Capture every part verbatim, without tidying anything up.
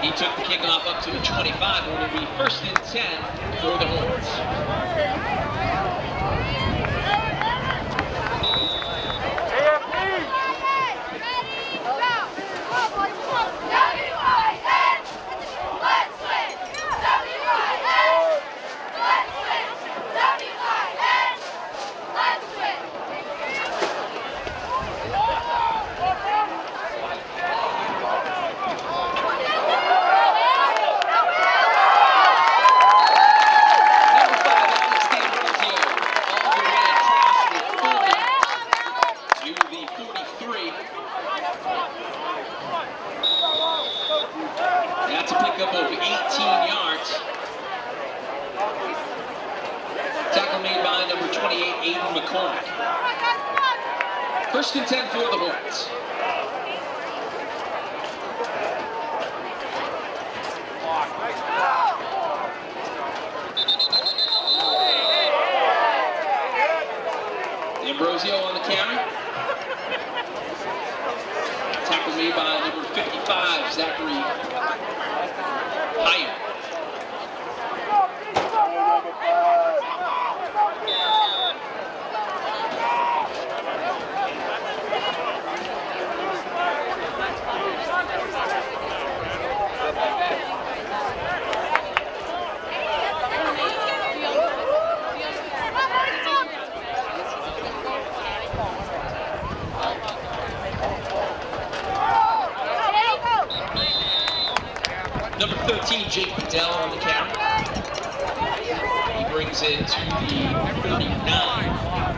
He took the kickoff up to the twenty-five, and it'll be first and ten for the Hornets. That's a pickup of eighteen yards. Tackle made by number twenty-eight, Aiden McCormick. First and ten for the Hornets. Ambrosio on the carry. Tackle made by number fifty-five, Zachary Hyatt. Number thirteen, Jake Bedell on the carry. He brings it to the thirty-nine.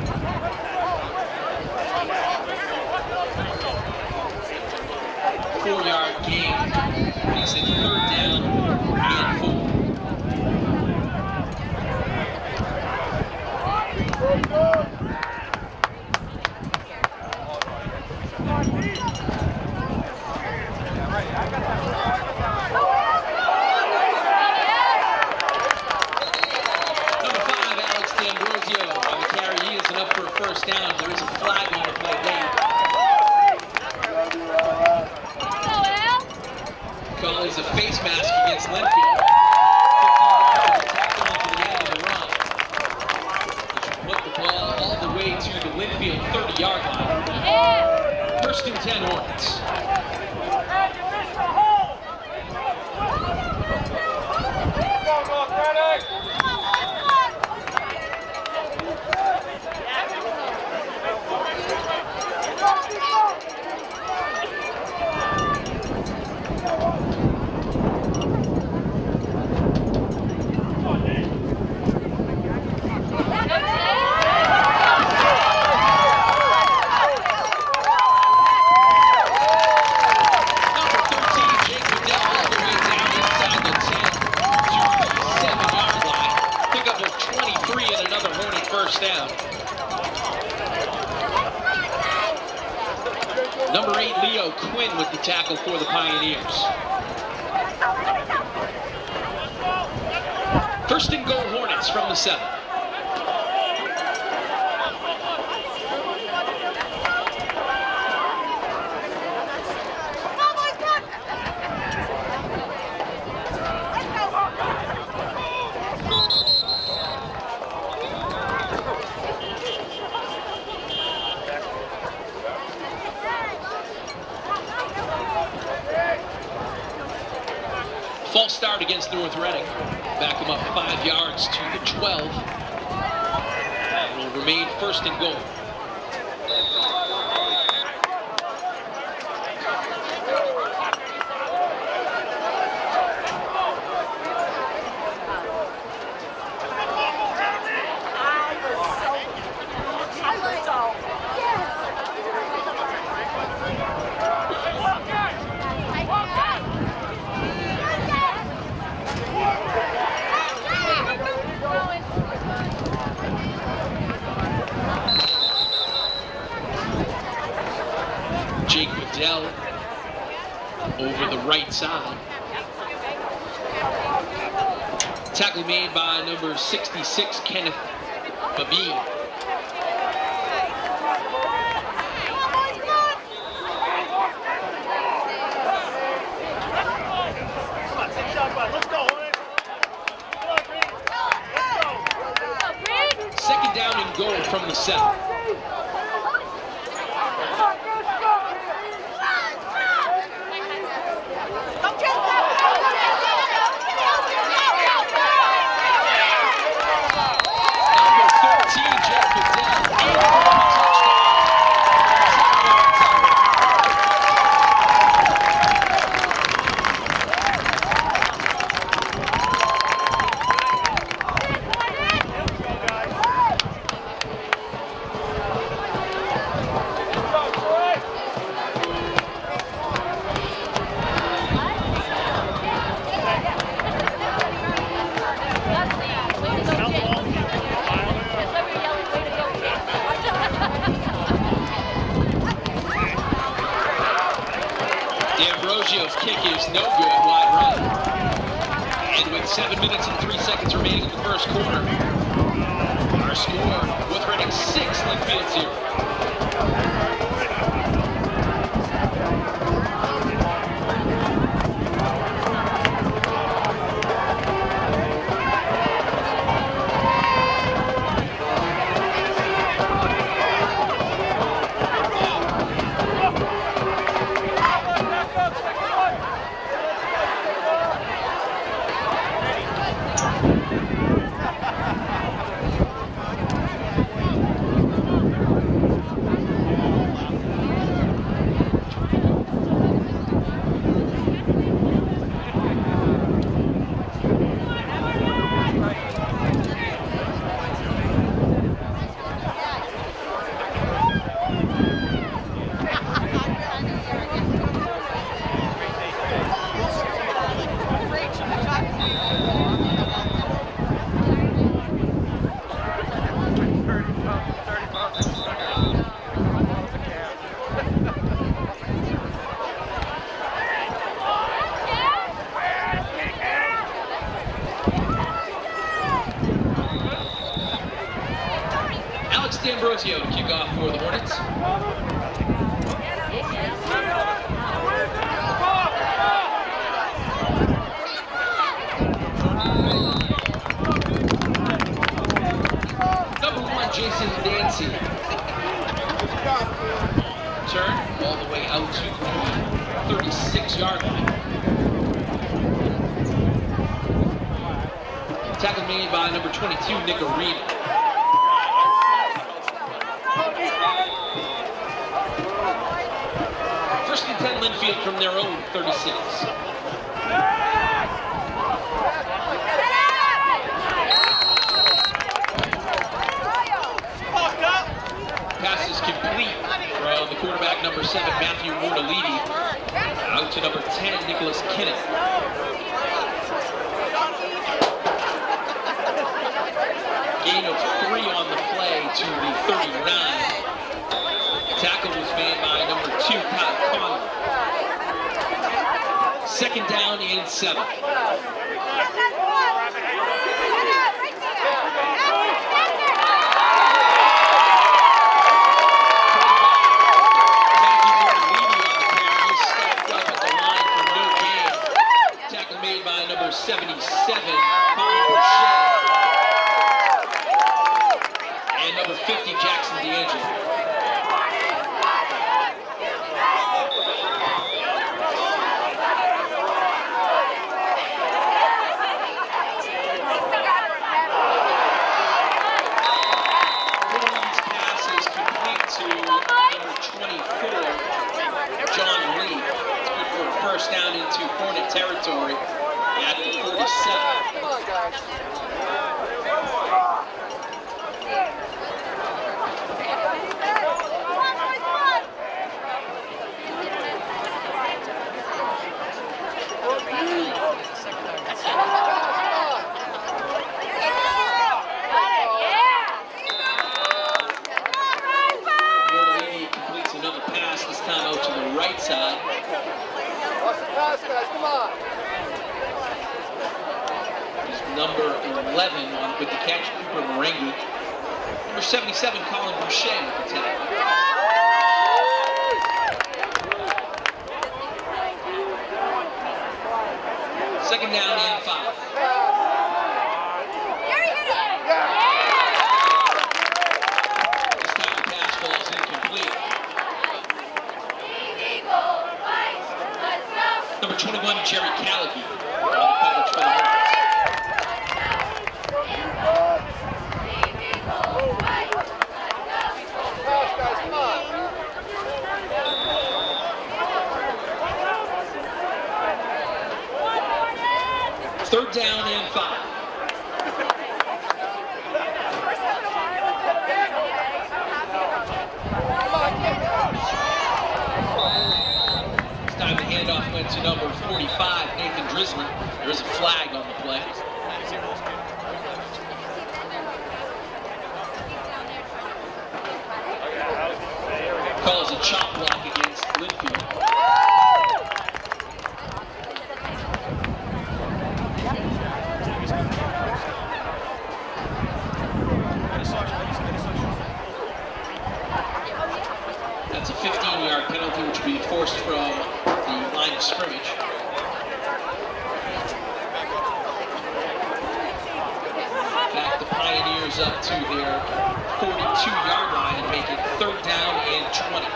Four-yard gain. Makes it third down and four. First down, there is a flag on the play late. Call is a face mask against Lynnfield. fifteen yards of tackle into the end of the run, which will put the ball all the way to the Lynnfield thirty-yard line. First and ten Hornets. Number eight, Leo Quinn with the tackle for the Pioneers. First and goal Hornets from the seven. False start against North Reading. Back them up five yards to the twelve. It will remain first and goal. Jake Bedell over the right side. Tackle made by number sixty-six, Kenneth Babine. from the south. Kick is no good, wide right. And with seven minutes and three seconds remaining in the first quarter, our score, North Reading six, Lynnfield zero. Ambrosio to kick off for the Hornets. Number one, Jason Dancy. Turn all the way out to the thirty-six yard line. Tackle made by number twenty-two, Nick Arena. First and ten, Lynnfield from their own thirty-six. Pass is complete from the quarterback, number seven, Matthew Mortalidi, out to number ten, Nicholas Kennett. Gain of three on the play to the thirty-nine. Tackle was made by number two, Kyle Conley. Second down and seven. Matthew Mortalidi on the pair. He stepped up at the line for no gain. Tackle made by number seventy-seven, Colin Boucher. And number fifty, Jackson D'Angelo. First down into Hornet territory at the forty-seven. Come on, guys. Mortalini completes another pass, this time out to the right side. Pass, guys, come on. He's number eleven on with the catch, Cooper Marengi. Number seventy-seven, Colin Boucher with the tackle. Second down and five. Number twenty-one, Jerry Callagy, on the coverage for the Hornets. Pass, guys, come on. Third down and five. This time the handoff went to number forty-five, Nathan Drisler. There is a flag on the play. Calls a chop block against Lynnfield. That's a fifteen-yard penalty, which will be enforced from the line of scrimmage. Back the Pioneers up to their forty-two-yard line and make it third down and twenty.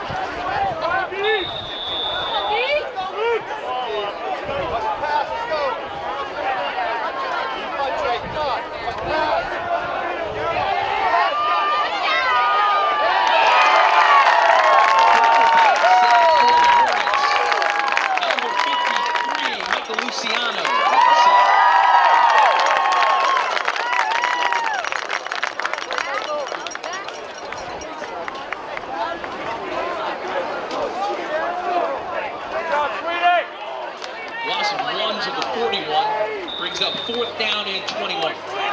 Pass, let's go. Come on, Jake, come on. Pass. Number fifty-three, Michael Luciano with the sack. Loss of one to the forty-one brings up fourth down and twenty-one.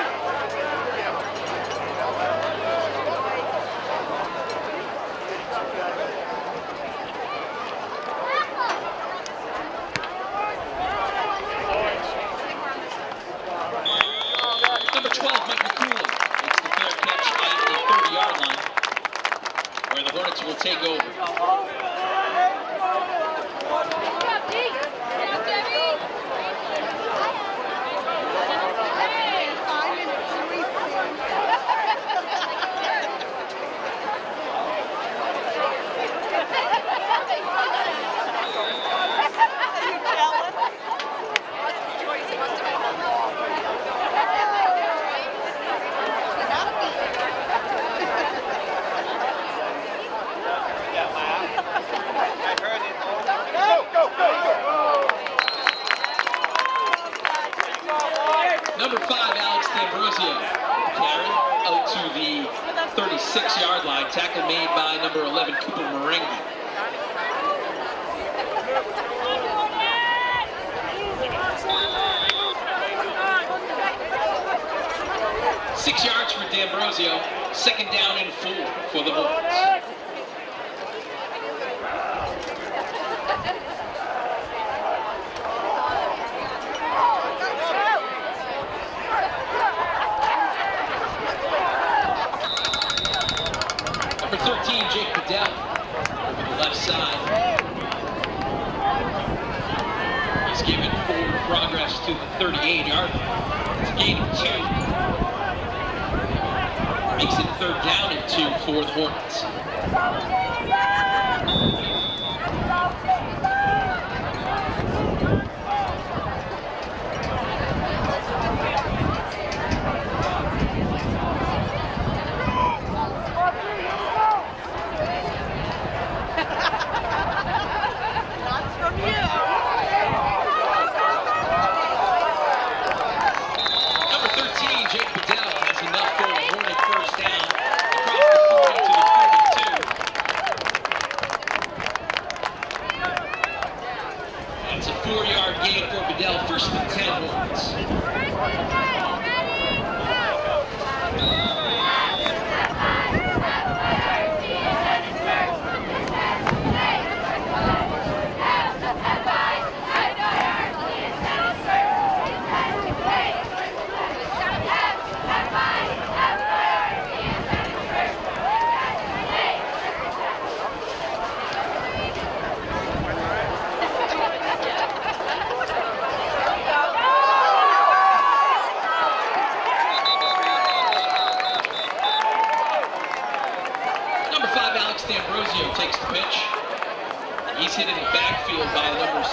Number twelve, Mike McCoolin makes the fair catch at the thirty-yard line, where the Hornets will take over. Number five, Alex D'Ambrosio, carry out to the thirty-six-yard line. Tackle made by number eleven, Cooper Marengi. Six yards for D'Ambrosio. Second down and four for the Hornets. Number thirteen, Jake Bedell, over the left side. He's given forward progress to the thirty-eight-yard line. It's a gain of two. Makes it third down and two for the Hornets. Four-yard gain for Bedell, first and ten Hornets.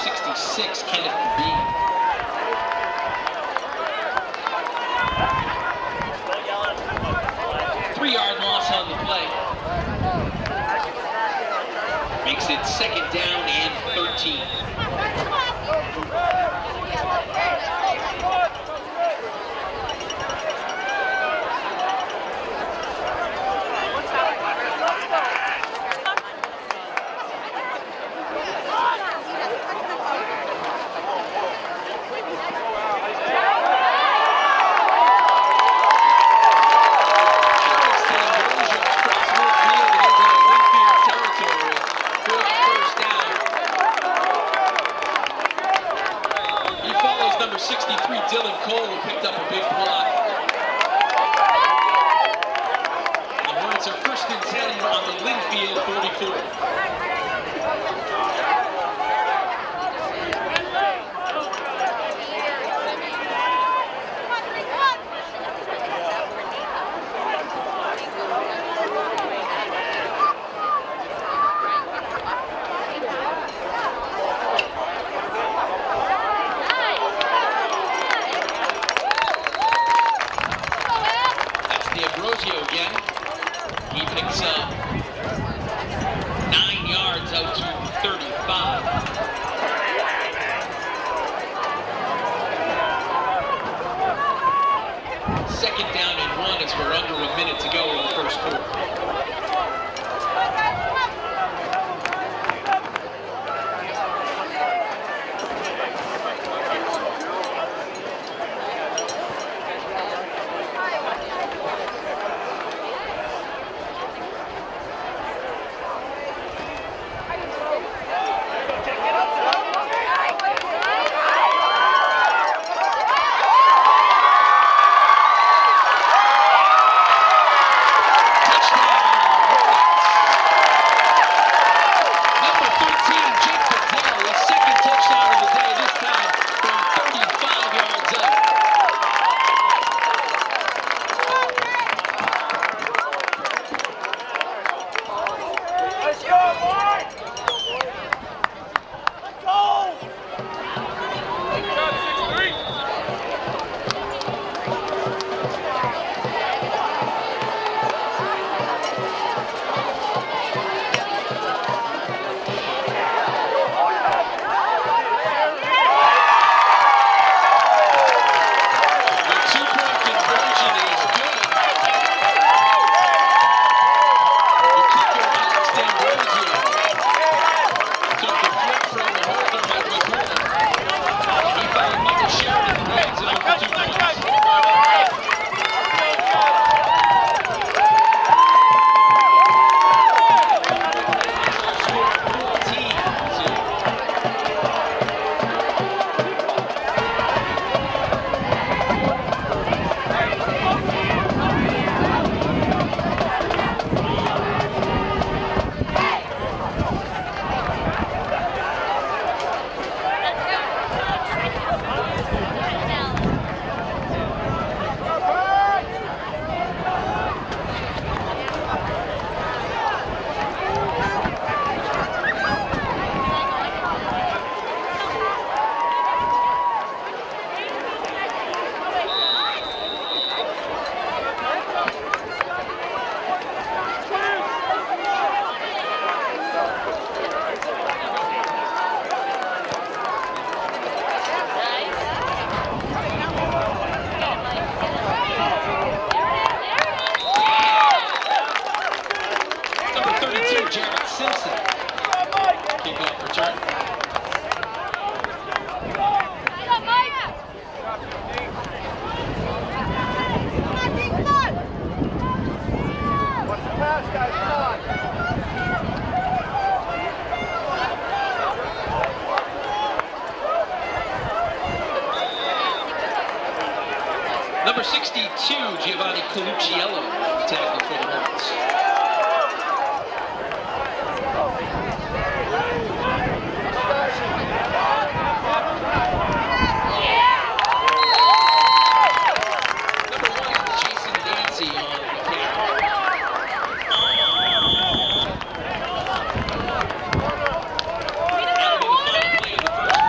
sixty-six, Kenneth Bean. Three-yard loss on the play. Makes it second down and thirteen. sixty-three, Dylan Cole, who picked up a big block. The Hornets are first and ten on the Lynnfield forty-four. Again, he picks up nine yards out to thirty-five. Second down and one as we're under a minute to go in the first quarter. Number sixty-two, Giovanni Colucciello, tackle for the Hornets. That'll be the final play of the first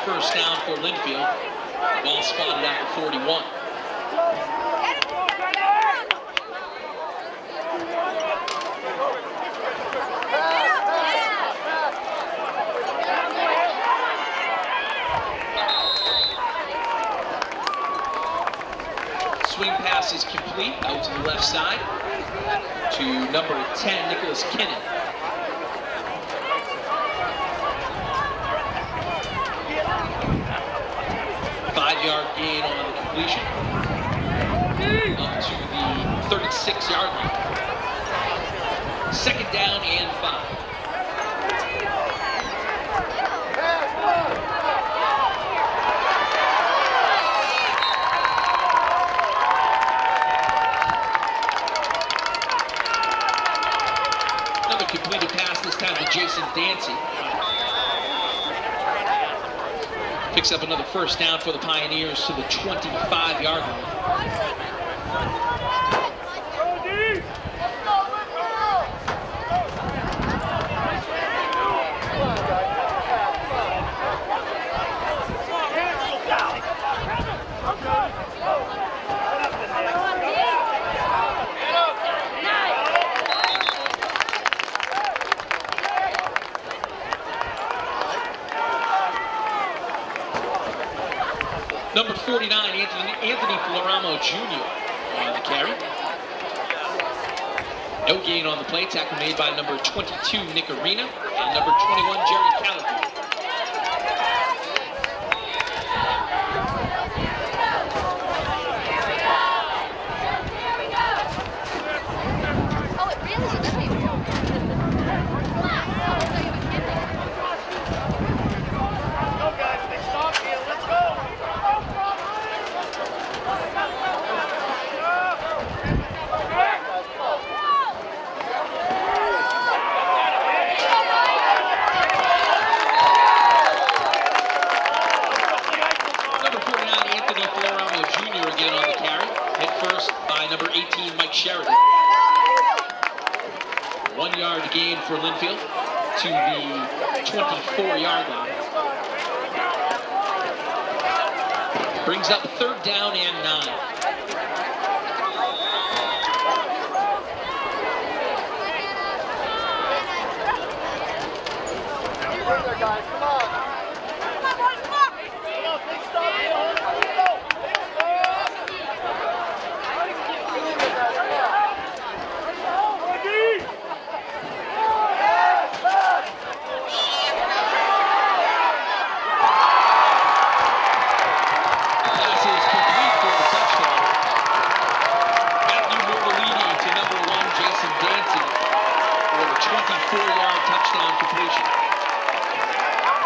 first down for Lynnfield. Ball spotted out at forty-one. Swing pass is complete out to the left side to number ten, Nicholas Kinnan. Five-yard gain on the completion, up to the thirty-six yard line. Second down and five. Another completed pass, this time to Jason Dancy. Picks up another first down for the Pioneers to the twenty-five yard line. Number forty-nine, Anthony, Anthony Floramo Junior on the carry. No gain on the play. Tackle made by number twenty-two, Nick Arena, and number twenty-one, Jerry Callaghan. One yard gain for Lynnfield to the twenty-four yard line. Brings up third down and nine. Bring there, guys. Come on. Come on, boys. Come on. Come on, big stop. twenty-four yard touchdown completion.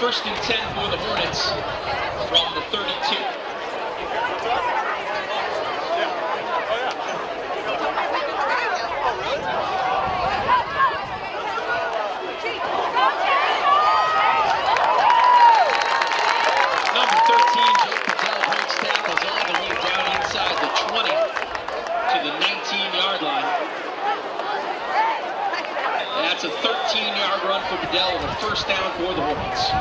first and ten for the Hornets from the thirty-two. Number thirteen, Joe Patel breaks tackles all the way down inside the twenty to the nineteen-yard line. That's a thirteen-yard run for Bedell and a first down for the Hornets.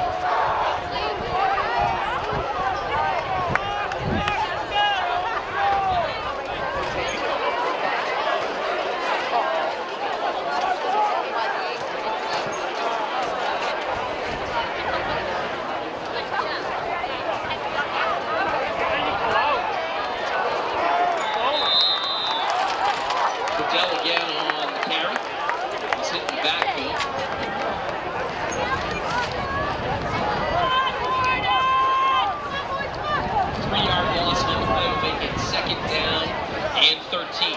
Bedell again on the carry. He's hitting the backfield. Three-yard loss on the play will make it second down and thirteen.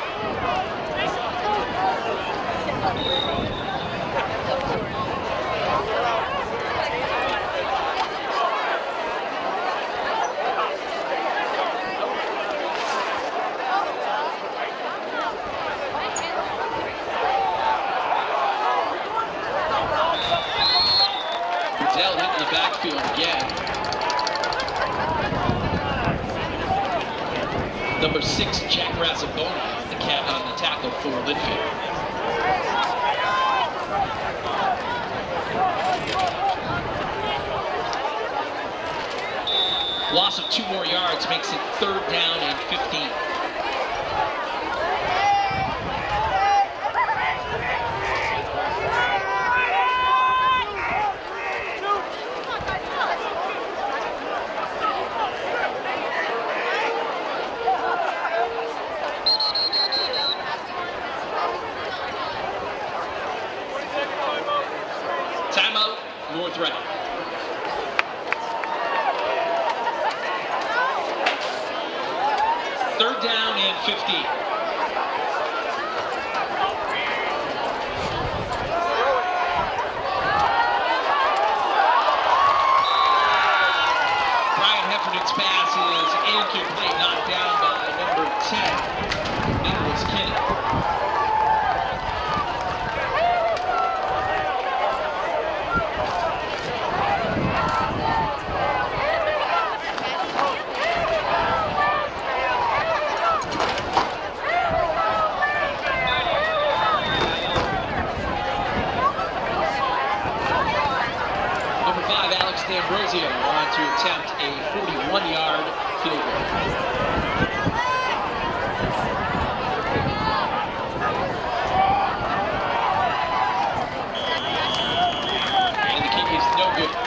Bedell hitting the backfield again. Number six, Jack Razzaboni, the cat on the tackle for Lynnfield. Loss of two more yards makes it third down and fifteen. Timeout, North Reading. Third down and fifteen. Brian Heffernan's pass is incomplete, knocked down by number ten, Nicholas Kinney. Ambrosio on to attempt a forty-one-yard field goal. And the kick is no good.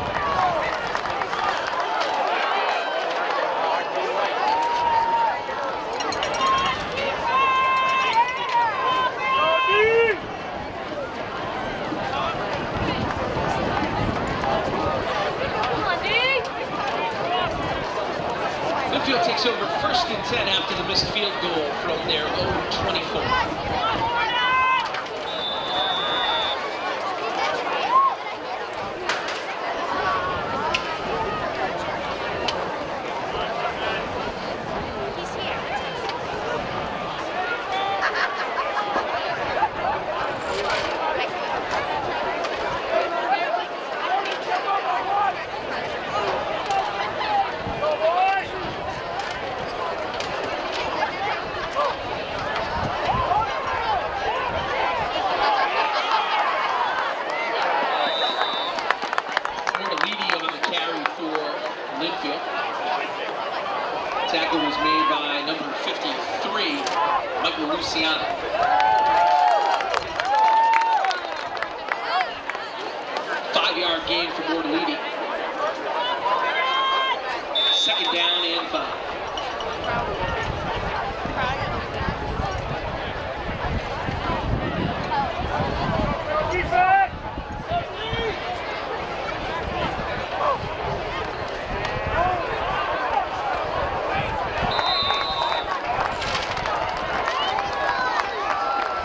Lynnfield takes over first and ten after the missed field goal from their own twenty-four. Lynnfield. Tackle was made by number fifty-three, Michael Luciano. Five-yard gain for Mortalidi. Second down and five.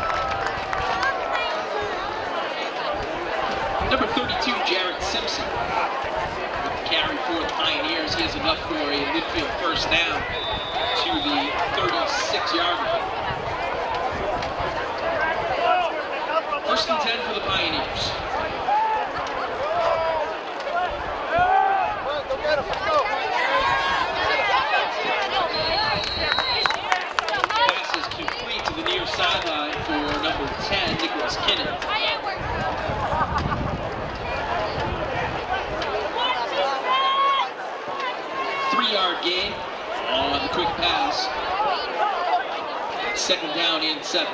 Number thirty-two, Jarrett Simpson. was enough for a Lynnfield first down to the thirty-six yard line. First and ten for the Pioneers. Go get him, let's go. Pass is complete to the near sideline for number ten, Nicholas Kinnan. Three-yard gain on the quick pass. Second down and seven.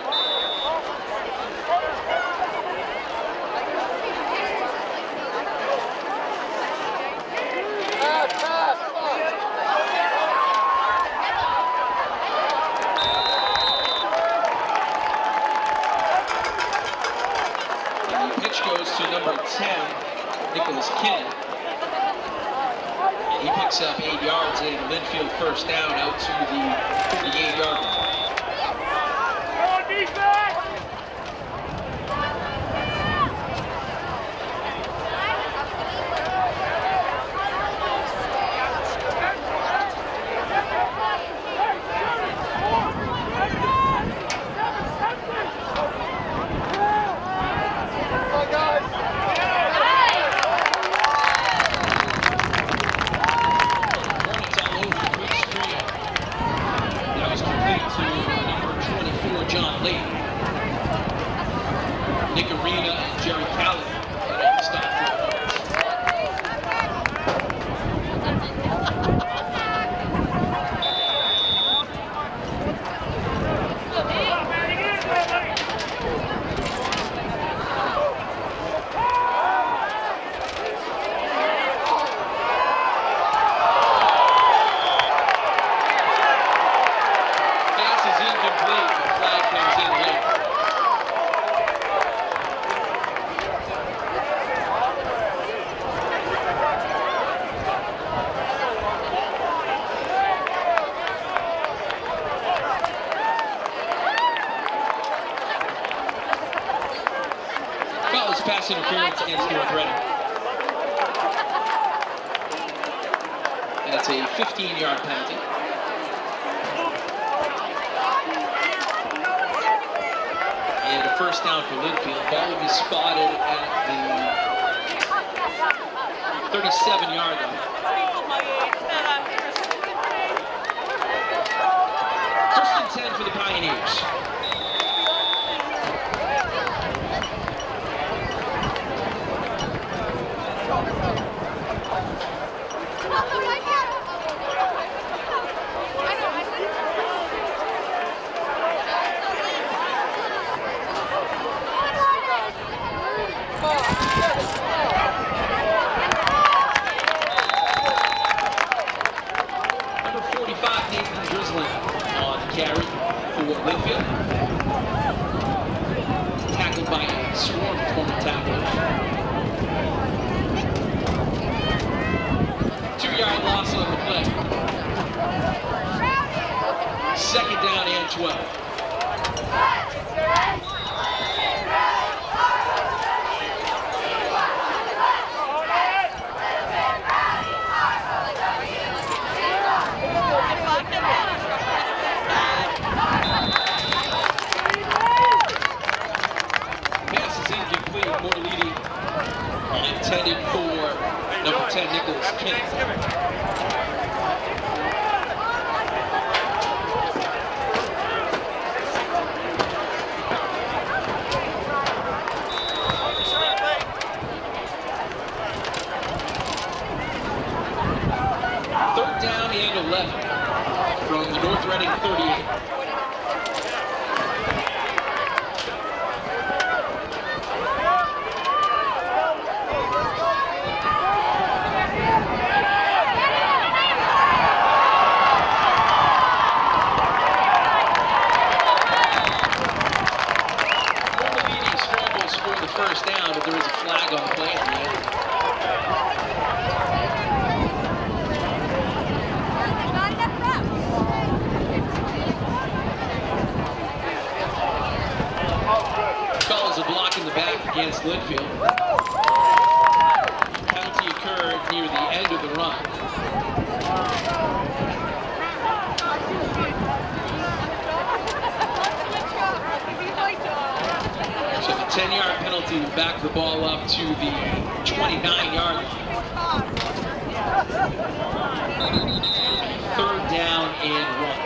The pitch goes to number ten, Nicholas Kinnan. And he picks up eight yards and Lynnfield first down out to the forty-eight yard line. Nick Arena and Jerry Callan at the stop for pass is incomplete. The flag comes in late. Pass interference against North Reading. That's a fifteen yard penalty. And a first down for Lynnfield. Ball will be spotted at the thirty-seven yard line. First and ten for the Pioneers. Carry for Lynnfield. Tackled by a swarm of former tacklers. Two-yard loss on the play. Second down and twelve. More leading intended for number ten, Nicholas Kinnan. Third down and eleven from the North Reading thirty-eight. First down, but there is a flag on the play at the end. Calls a block in the back against Lynnfield. Penalty occurred near the end of the run. ten-yard penalty to back the ball up to the twenty-nine-yard line. Third down and one.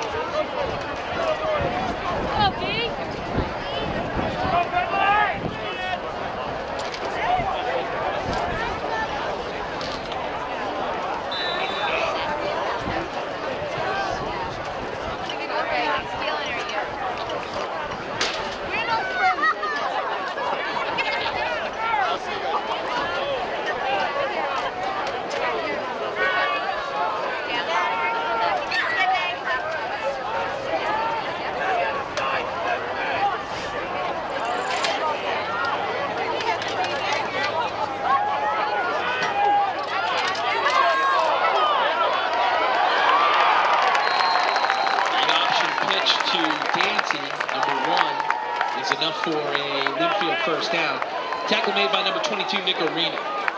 enough for a Lynnfield first down. Tackle made by number twenty-two, Nick Arena.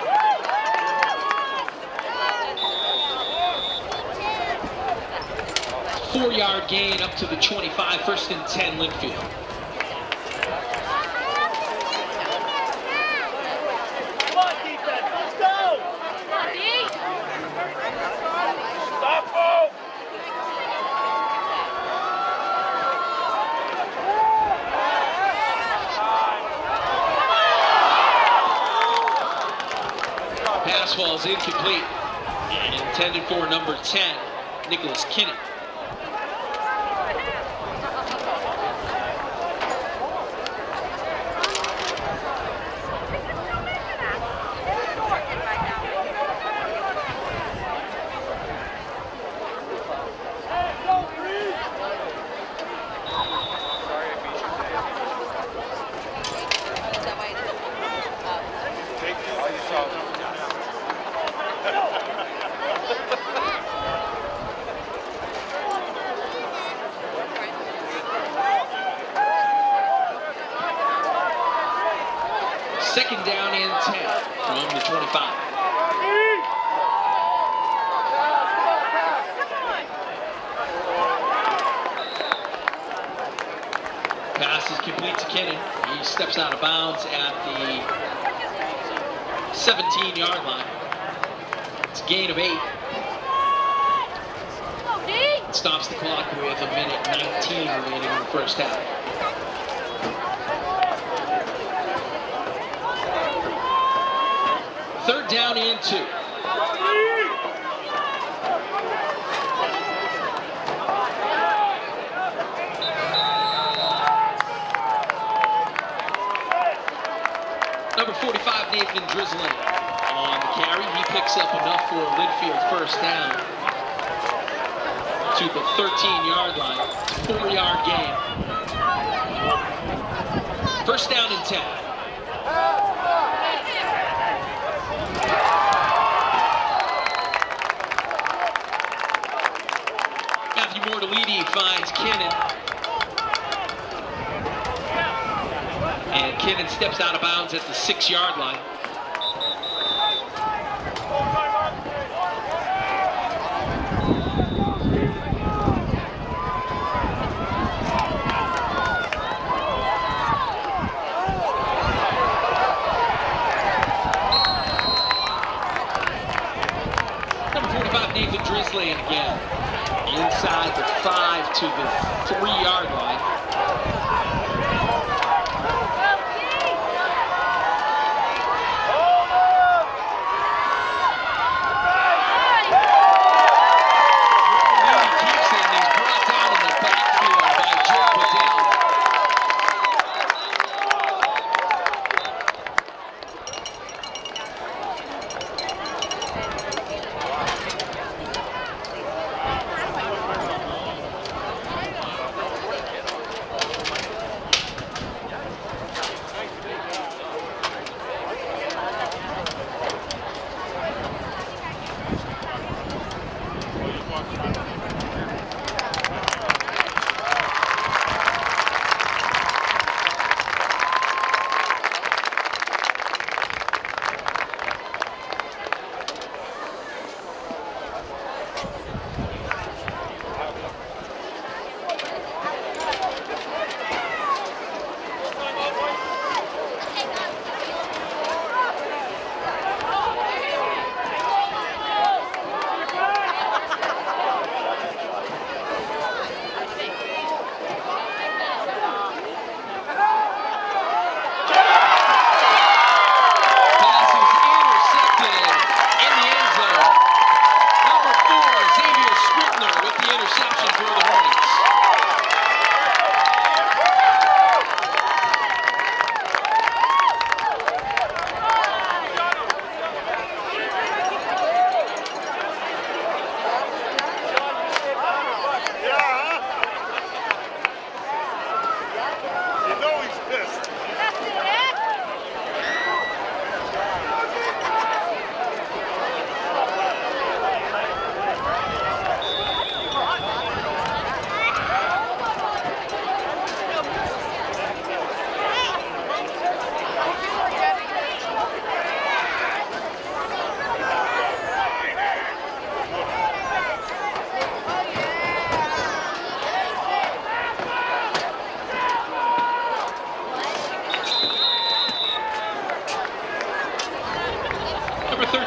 Four-yard gain up to the twenty-five, first and ten, Lynnfield. Come on, defense, let's go! Stop home! Pass falls incomplete and intended for number ten, Nicholas Kinney. Second down and ten from the twenty-five. Pass is complete to Kennan. He steps out of bounds at the seventeen-yard line. It's a gain of eight. It stops the clock with a minute nineteen remaining in the first half. Third down and two. Number forty-five, Nathan Drizzling on the carry. He picks up enough for a Lynnfield first down to the thirteen-yard line. It's a four-yard gain. First down and ten. Mortalidi finds Kennan. And Kennan steps out of bounds at the six-yard line. Number forty-five, Nathan Drizzling again. Inside the five to the three-yard line.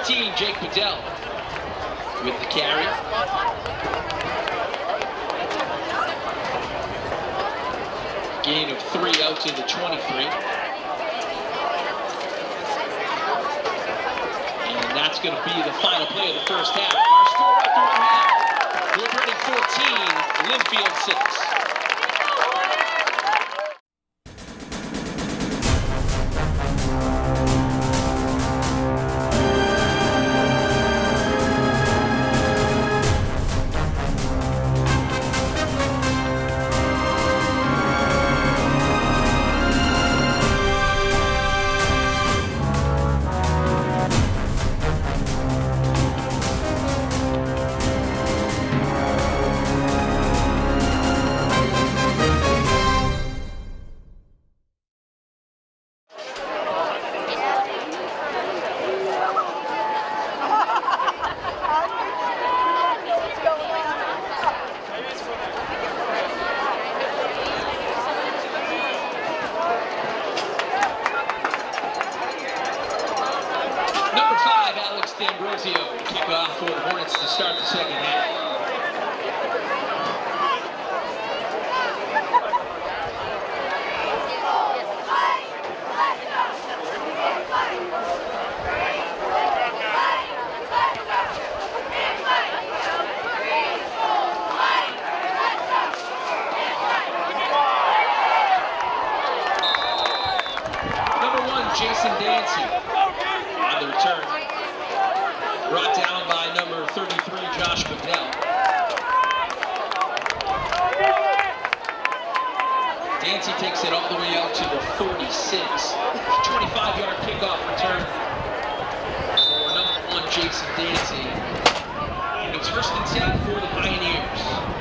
fourteen, Jake Bedell with the carry. Gain of three out to the twenty-three. And that's going to be the final play of the first half. Our score after one half, North Reading fourteen, Lynnfield six. Kick off for the Hornets to start the second half. Number one, Jason Dancy on the return. Brought down by number thirty-three, Josh Bedell. Dancy takes it all the way out to the forty-six. twenty-five yard kickoff return for number one, Jason Dancy. And it's first and ten for the Pioneers.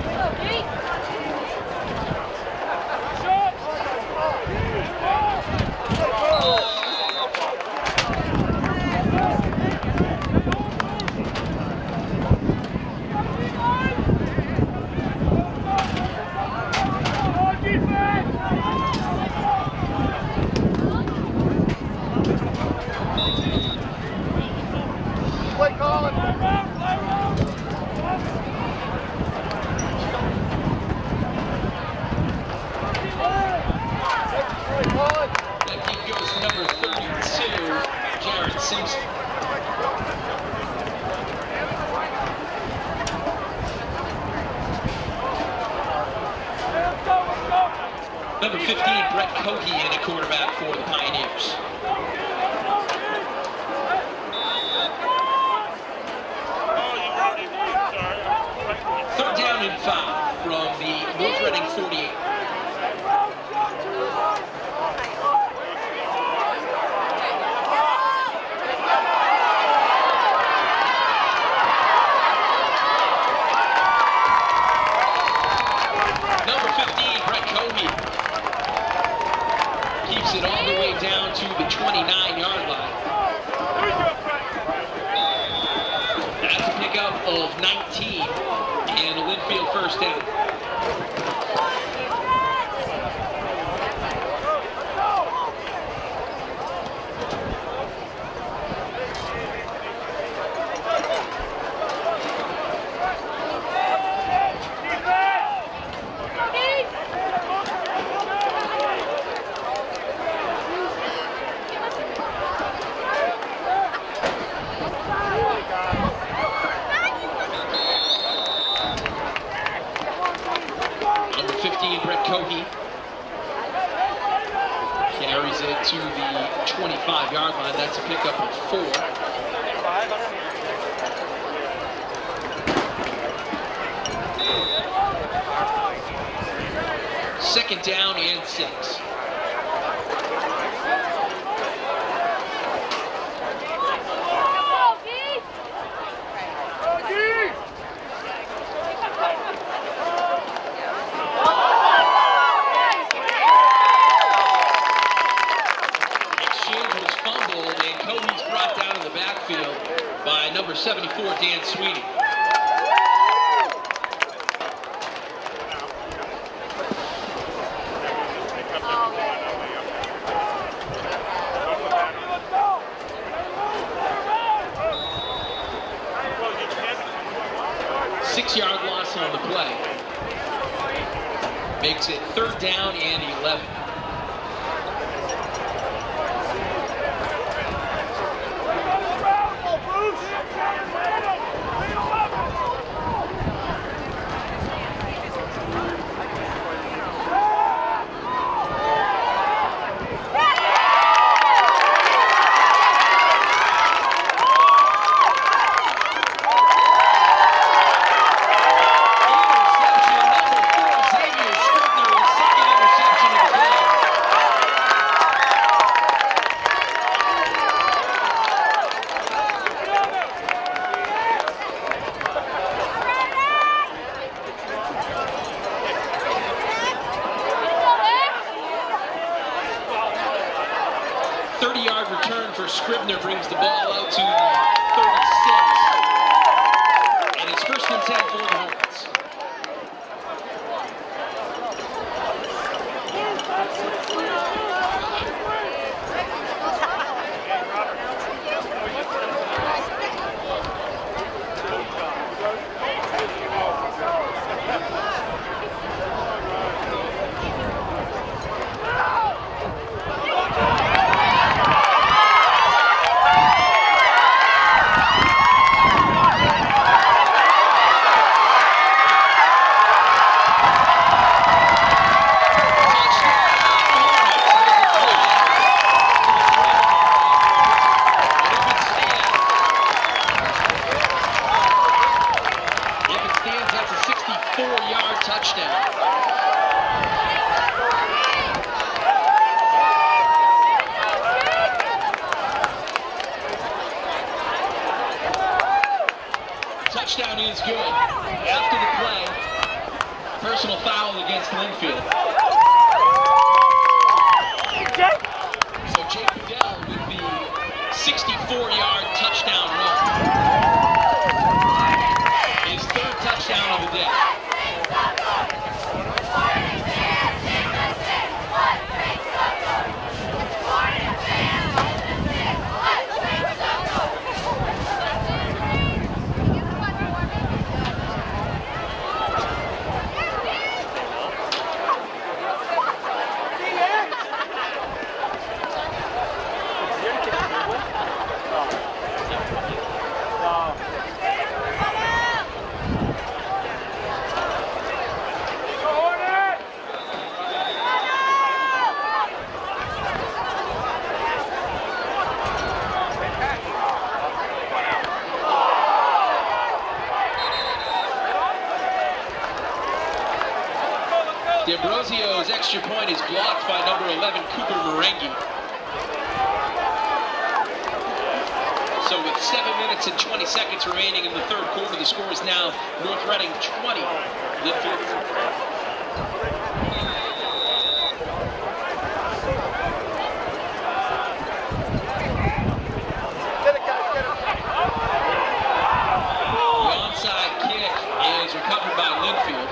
Number fifteen, Brett Kogi in a quarterback for the Pioneers. Third down and five from the North Reading forty-eight. Number fifteen, Brett Kogi keeps it all the way down to the twenty-nine yard line. That's a pickup of nineteen and a Lynnfield first down. Brett Kogi carries it to the twenty-five yard line. That's a pickup of four. Second down and six. By number seventy-four, Dan Sweeney. makes it third down and eleven. thirty-yard return for Scribner brings the ball out to the thirty-six. And it's first and ten for the Hornets. sixty-four-yard touchdown. Touchdown is good. After the play, personal foul against Lynnfield. So Jake Goodell with the sixty-four-yard touchdown run. His third touchdown of the day. D'Ambrosio's extra point is blocked by number eleven, Cooper Marengi. So with seven minutes and twenty seconds remaining in the third quarter, the score is now North Reading twenty, Lynnfield The onside kick is recovered by Lynnfield.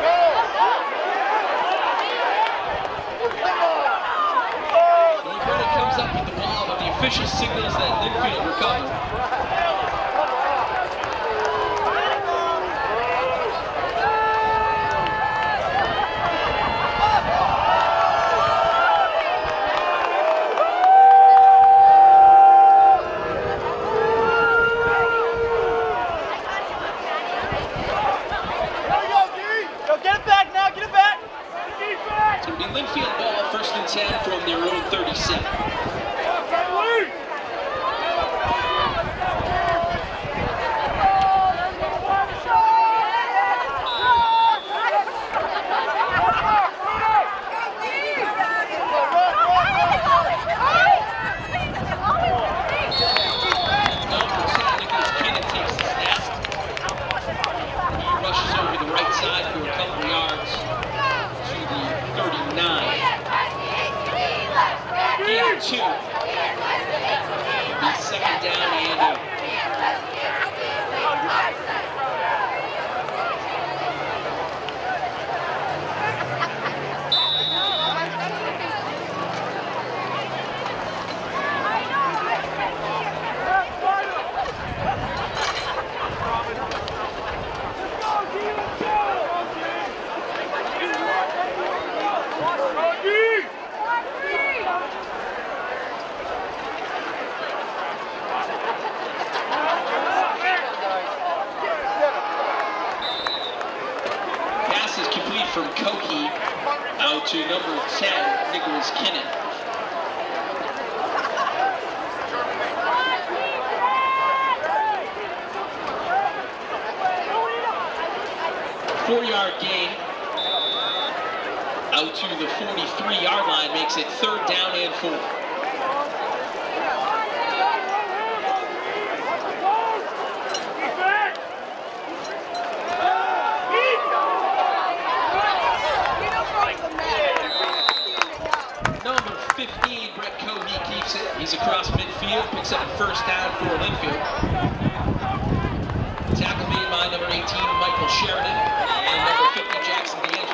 Comes up with the ball, but the official signals that Lynnfield recovered. Go get it back now, get it back! It's going to be Lynnfield ball, first and ten from their own thirty-seven. Two. Be second down and eight. from Koki out to number ten, Nicholas Kinnan. Four-yard gain out to the forty-three yard line, makes it third down and four. Number fifteen, Brett Cohey keeps it. He's across midfield, picks up a first down for Lynnfield. Tackle made by number eighteen, Michael Sheridan, and number fifty, Jackson DeAngelo.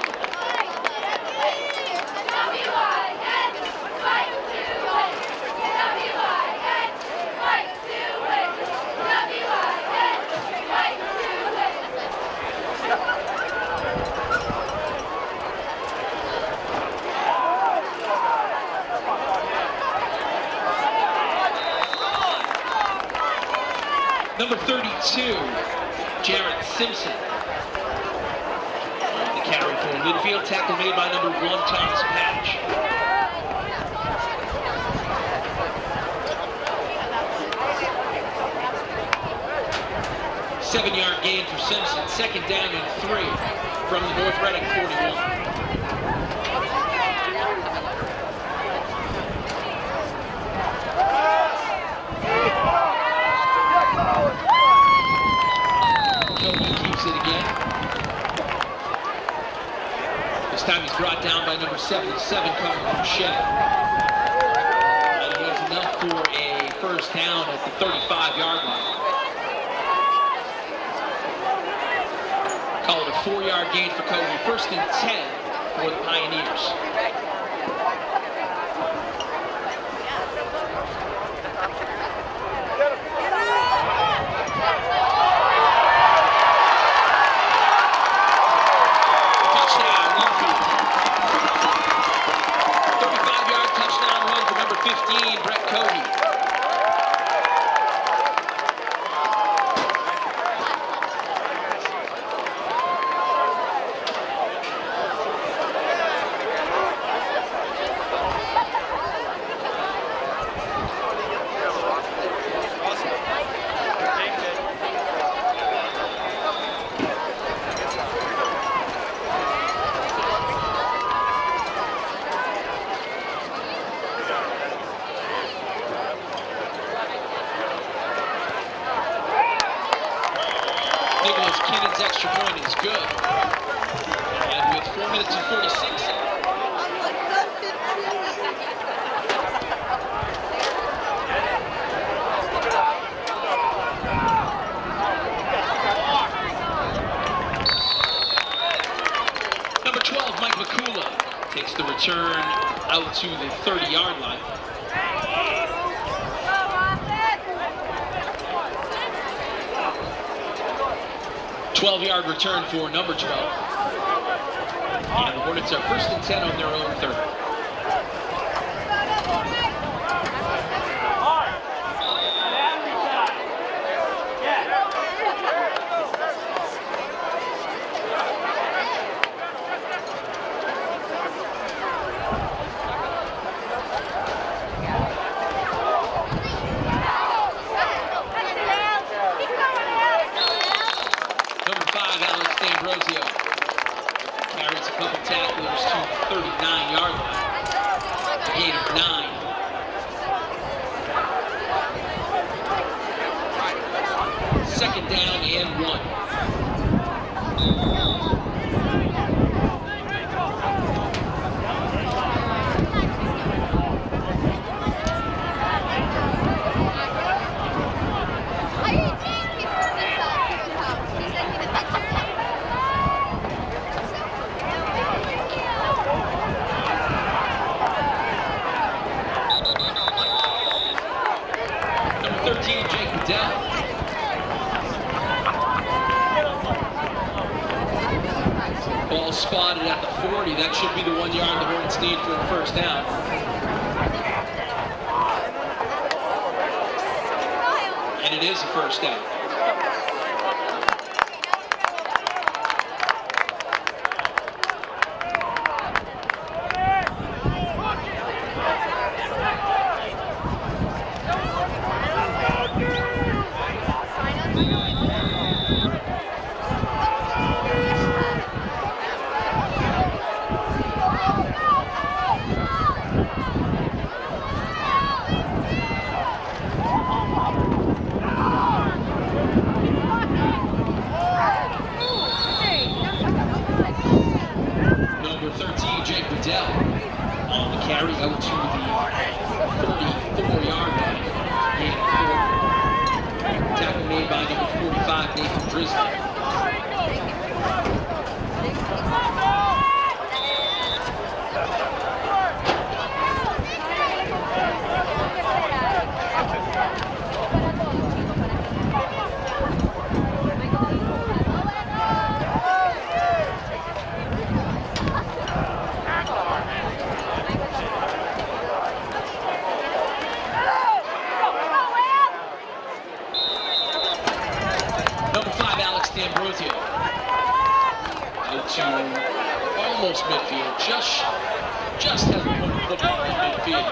Number thirty-two, Jarrett Simpson. The carry for Lynnfield, tackle made by number one, Thomas Patch. Seven-yard gain for Simpson, second down and three from the North Reading forty-one. This time he's brought down by number seventy-seven, coming from Shea. And he has enough for a first down at the thirty-five yard line. Call it a four-yard gain for Cody. First and ten for the Pioneers. Extra point is good. And with four minutes and forty-six. Number twelve, Mike McCula, takes the return out to the thirty yard line. twelve yard return for number twelve. And the Hornets are first and ten on their own thirty. Carries a couple tacklers to the thirty-nine yard line. A gain of nine. Second down and one. Ball spotted at the forty. That should be the one yard the Hornets need for a first down. And it is a first down. carry out to the forty-four yard line. Gain four. Tackle made by number forty-five, Nathan Drisley. Out to almost midfield, just just has put the football in midfield.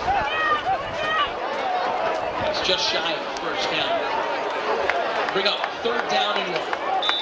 It's just shy of the first down. Bring up third down and one.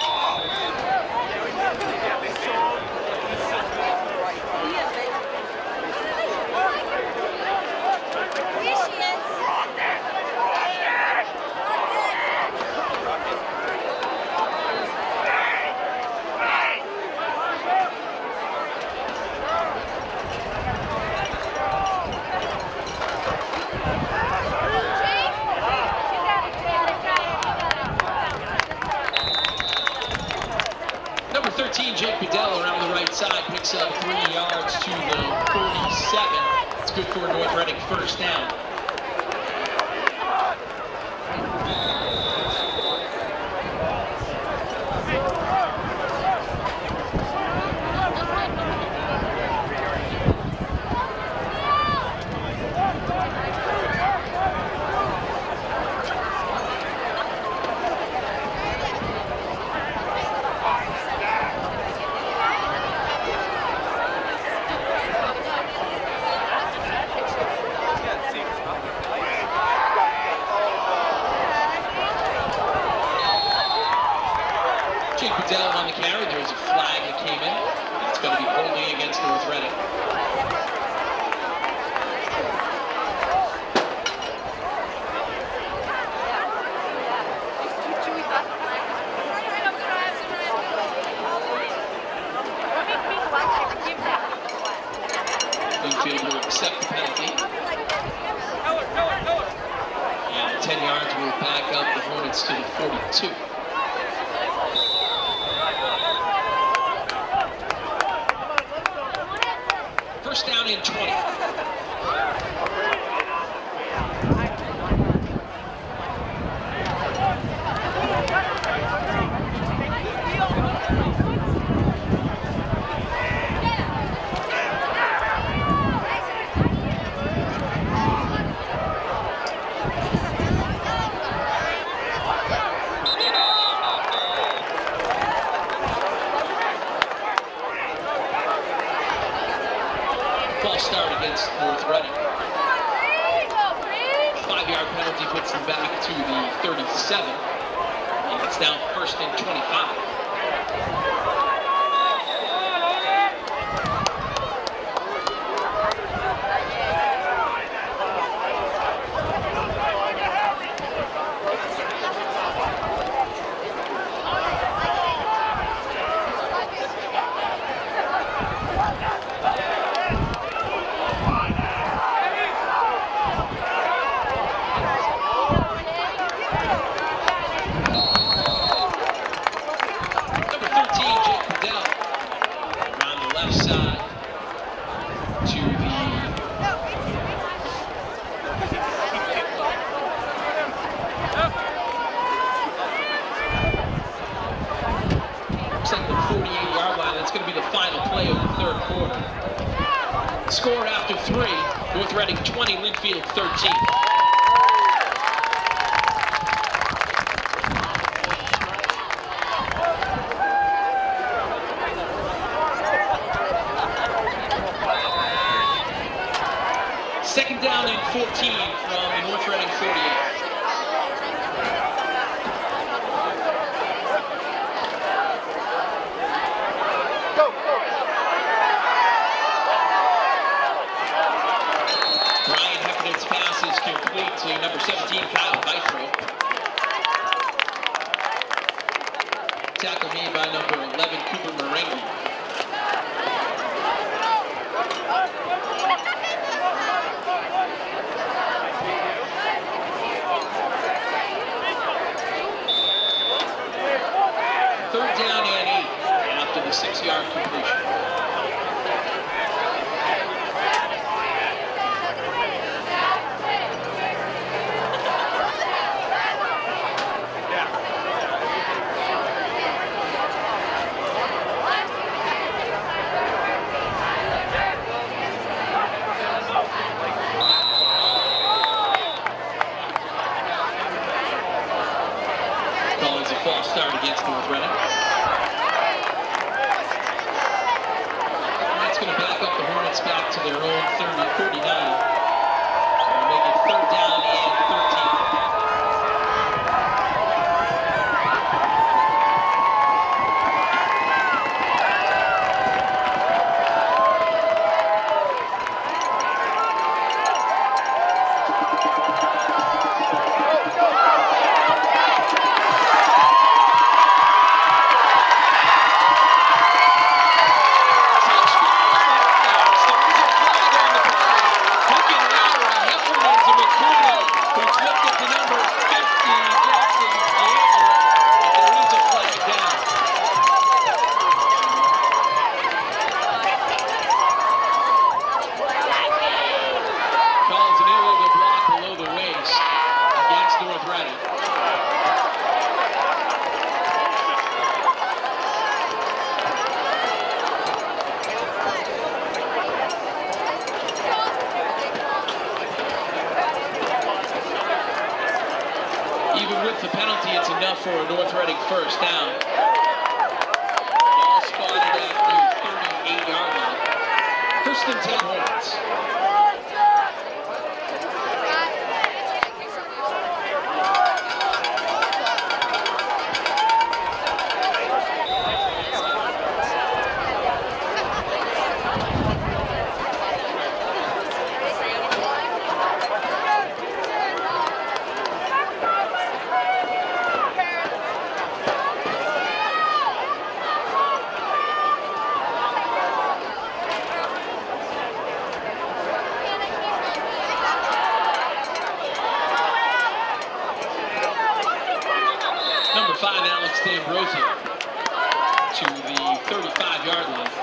Jake Bedell around the right side picks up three yards to the forty-seven. It's good for North Reading first down. On the carry, there was a flag that came in. It's going to be holding against North Reading. Lynnfield will accept the penalty. And ten yards will back up the Hornets to the forty-two. First down in twenty. False start against North Reading. Five-yard penalty puts them back to the thirty-seven. And it's now first and twenty-five. Score after three, North Reading twenty, Lynnfield thirteen. Second down and fourteen from the North Reading forty-eight. Complete to number seventeen, Kyle Vitro. Tackle made by number eleven, Cooper Morengo. six-yard completion. Collins a false start against North Reading. That's going to back up the Hornets back to their own thirty, thirty-nine. They'll make it third down and thirteen. The penalty, it's enough for a North Reading first down. Ball spotted at the thirty-eight-yard line. First and ten Hornets. Five, Alex D'Ambrosio to the thirty-five-yard line.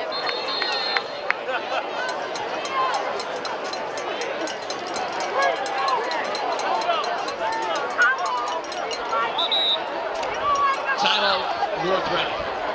Timeout, North Reading.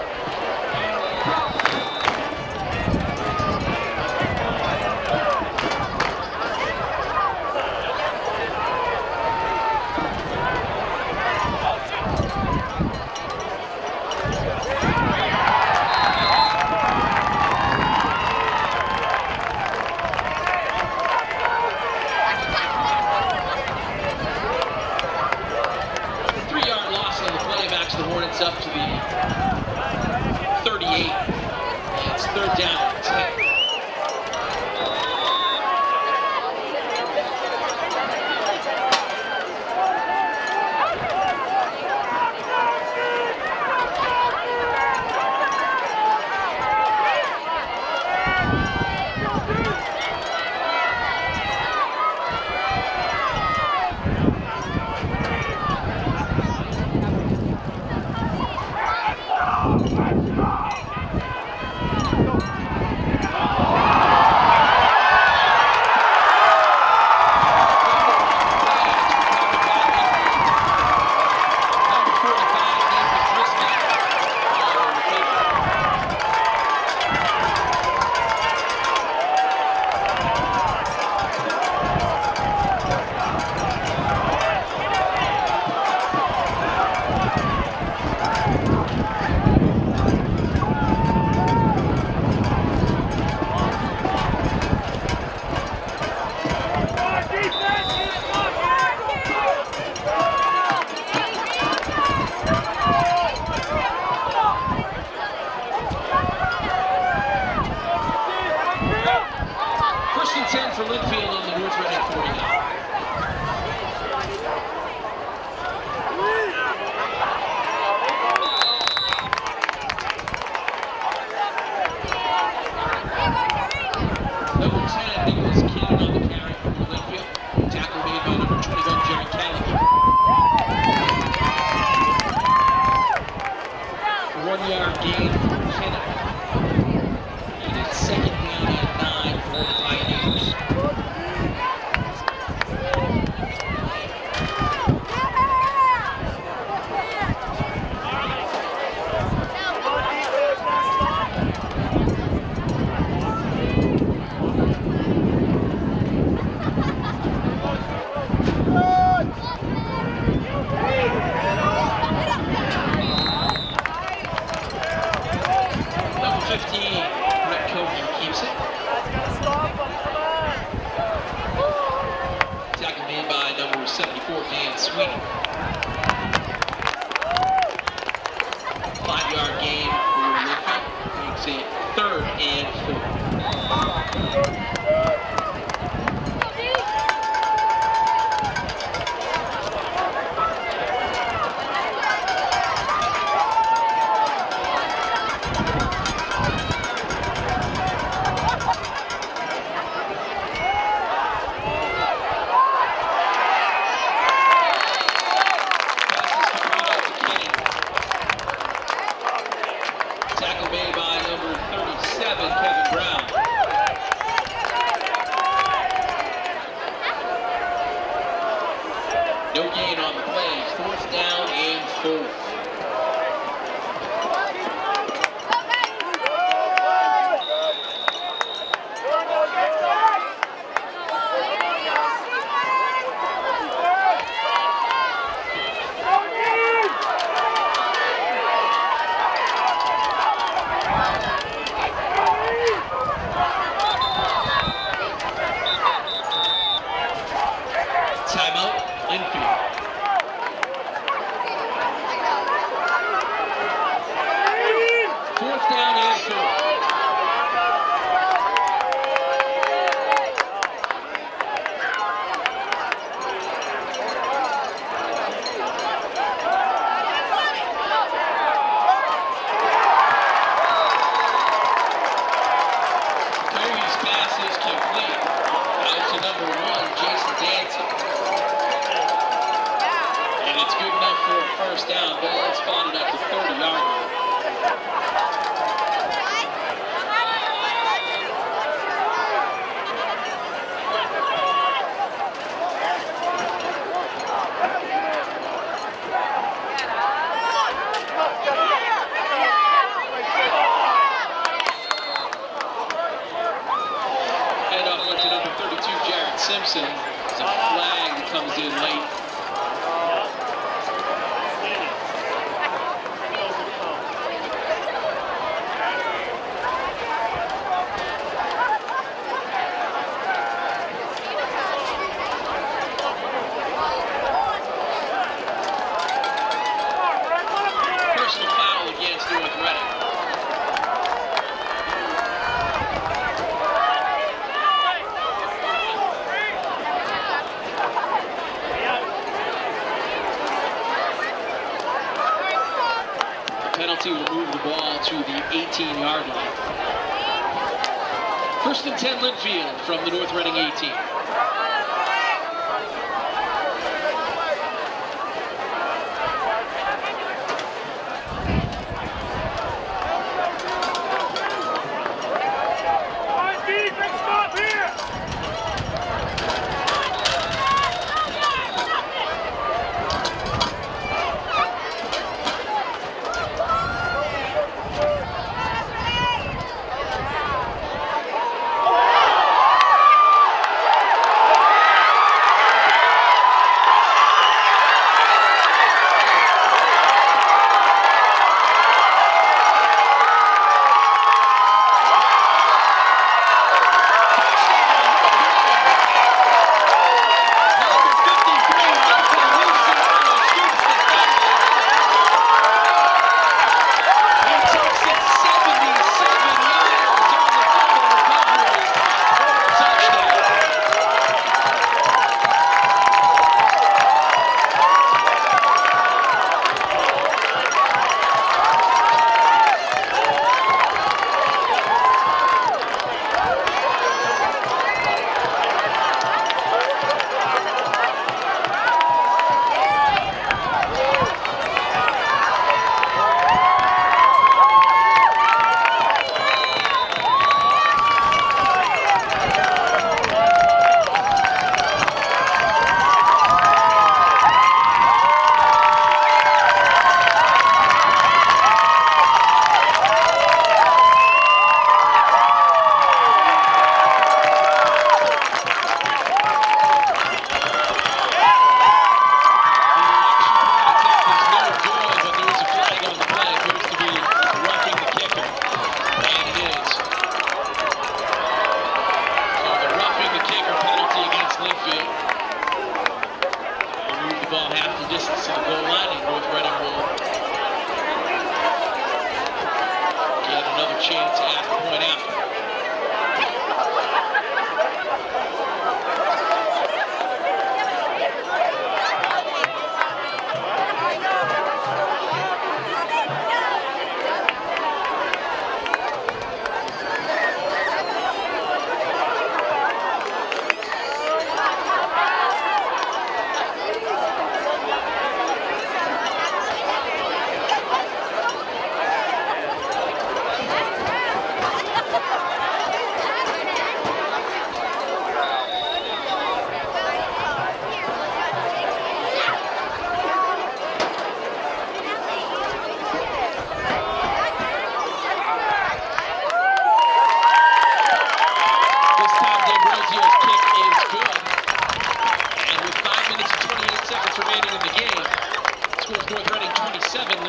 Up to the thirty-eight. It's third down and ten. ten for Lynnfield on the North Reading forty-nine. Number ten, Nicholas Cannon on the carry for Lynnfield. Tackle made by number twenty-one, Jerry Callaghan. One yard gain for Cannon. Sweeney. Five-yard gain for Lynnfield. Makes it third and four. No gain on the play. Fourth down and four. Timeout, Lynnfield. Fourth down and four. Carey's pass is complete. Out to number one, Jason Dancy. And it's good enough for a first down. Ball spotted at the thirty-yard line. Head up to number thirty-two, Jared Simpson. It's a flag that comes in late. Personal foul against North Reading. Penalty will move the ball to the eighteen-yard line. First and ten, Lynnfield from the North Reading eighteen. Go!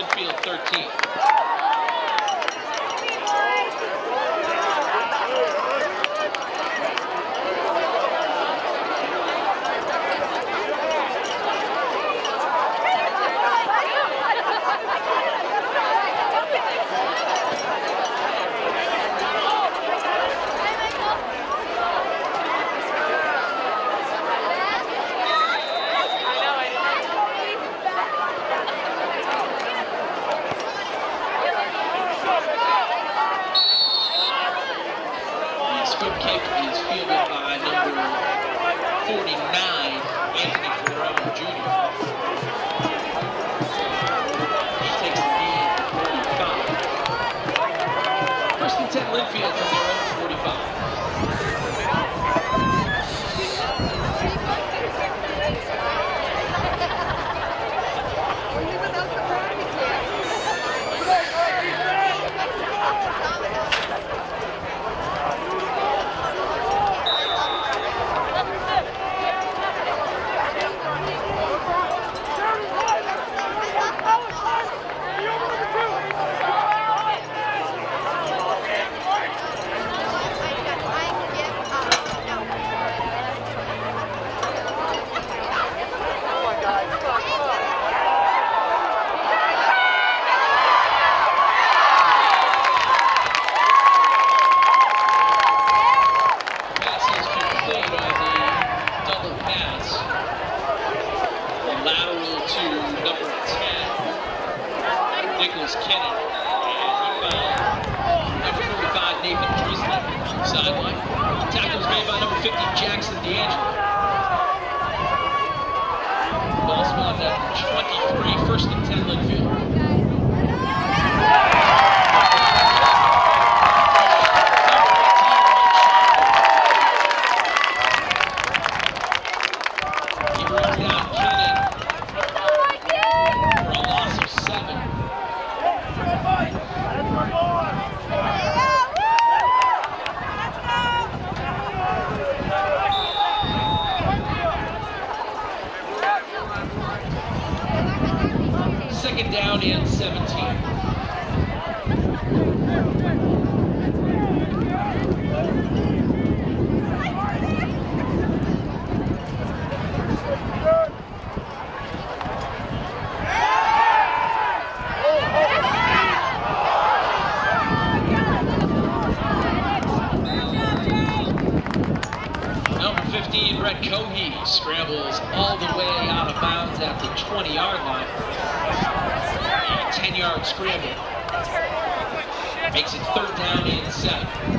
Lynnfield thirteen. Lynnfield from their own forty-five. First and ten, Lynnfield. He brings down Kennan for a loss of seven. Second down and seventeen. Number fifteen, Brett Cohey, scrambles all the way out of bounds at the twenty-yard line. ten-yard scramble. Makes it third down and seven.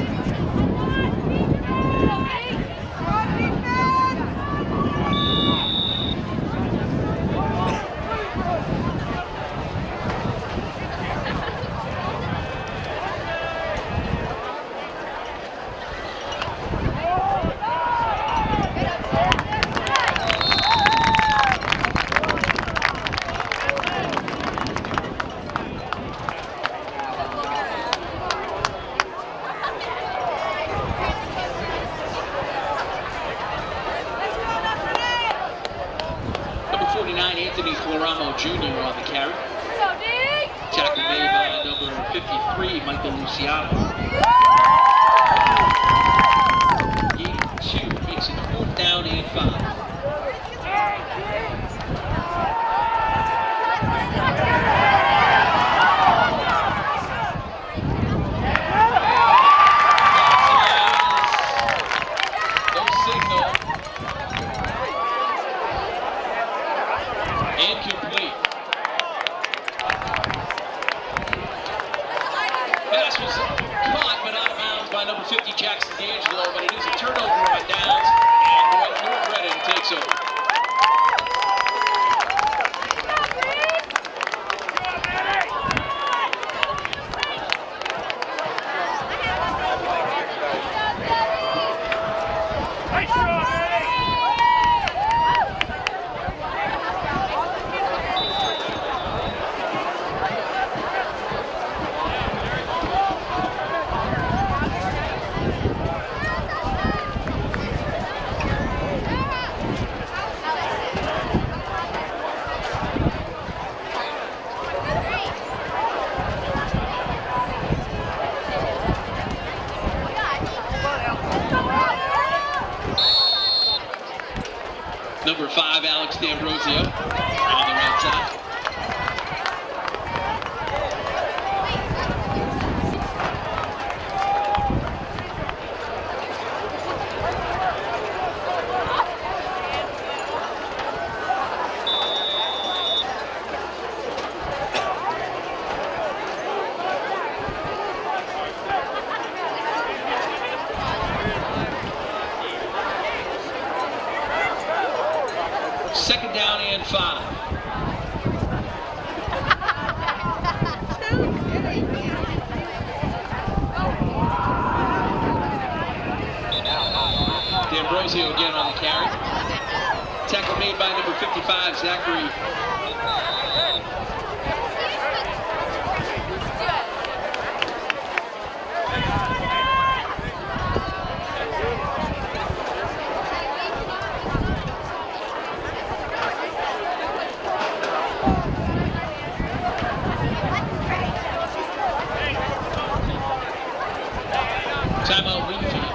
Junior on the carry. Tackle made by number fifty-three, Michael Luciano. eighty-two makes it fourth down and five. Number five, Alex D'Ambrosio, on the right side. Second down and five. D'Ambrosio again on the carry. Tackle made by number fifty-five, Zachary. Timeout, Lynnfield.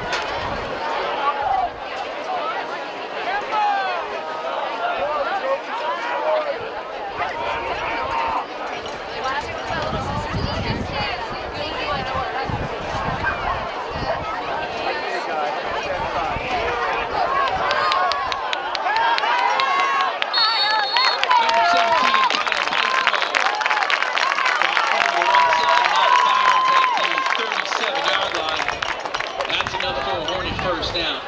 First down.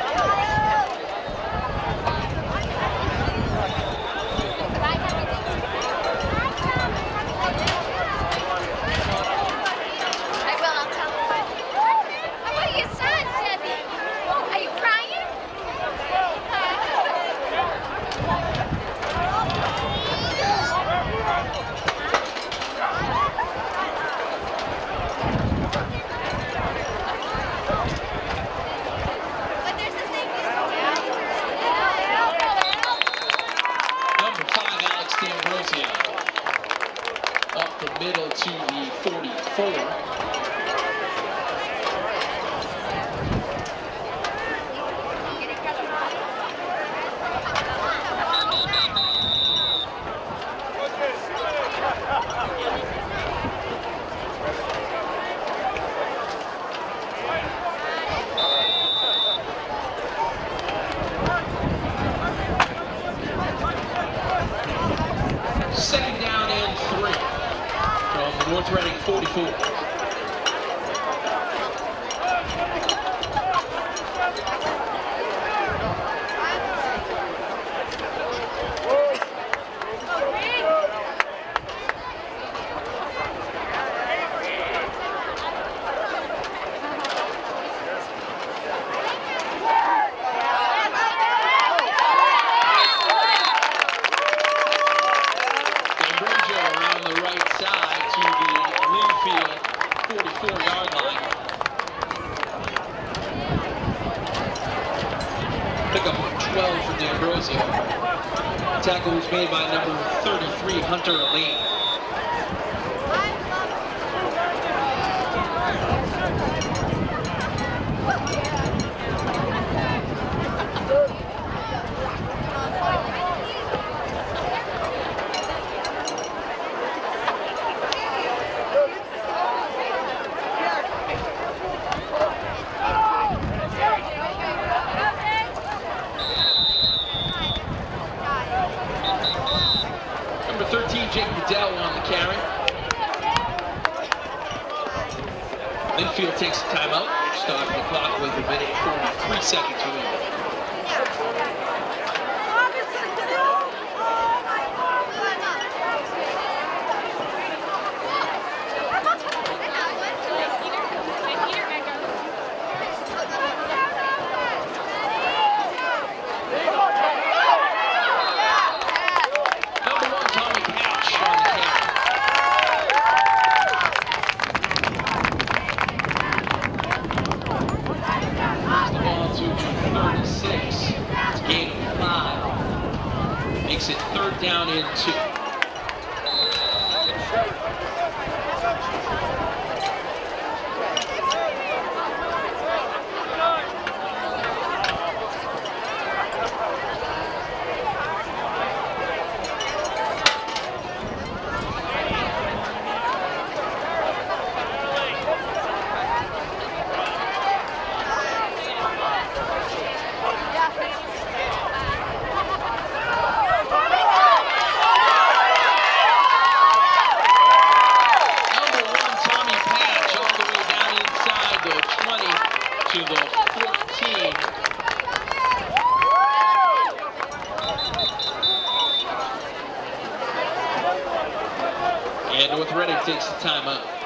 Up the middle to the forty-four. Second down and three from the North Reading forty-four. forty-four-yard line. Pickup of twelve for D'Ambrosio. Tackle was made by number thirty-three, Hunter Lane. Jake Goodell on the carry. Lynnfield takes the timeout, stopping the clock with a minute forty-three seconds remaining. Makes it third down and two. takes the timeout.